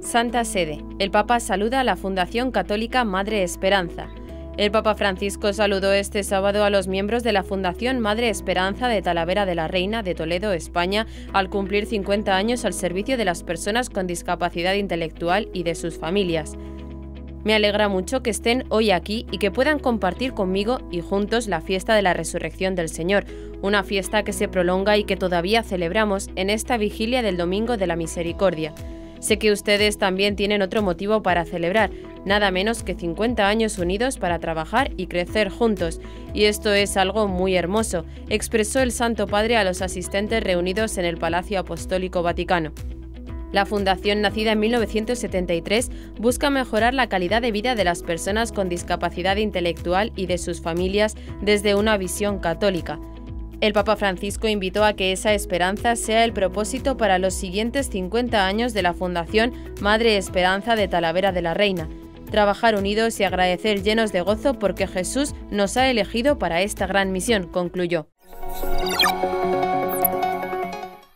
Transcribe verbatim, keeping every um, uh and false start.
Santa Sede. El Papa saluda a la Fundación Católica Madre Esperanza. El Papa Francisco saludó este sábado a los miembros de la Fundación Madre Esperanza de Talavera de la Reina de Toledo, España, al cumplir cincuenta años al servicio de las personas con discapacidad intelectual y de sus familias. Me alegra mucho que estén hoy aquí y que puedan compartir conmigo y juntos la fiesta de la Resurrección del Señor, una fiesta que se prolonga y que todavía celebramos en esta vigilia del Domingo de la Misericordia. Sé que ustedes también tienen otro motivo para celebrar, nada menos que cincuenta años unidos para trabajar y crecer juntos, y esto es algo muy hermoso, expresó el Santo Padre a los asistentes reunidos en el Palacio Apostólico Vaticano. La fundación, nacida en mil novecientos setenta y tres, busca mejorar la calidad de vida de las personas con discapacidad intelectual y de sus familias desde una visión católica. El Papa Francisco invitó a que esa esperanza sea el propósito para los siguientes cincuenta años de la Fundación Madre Esperanza de Talavera de la Reina. Trabajar unidos y agradecer llenos de gozo porque Jesús nos ha elegido para esta gran misión, concluyó.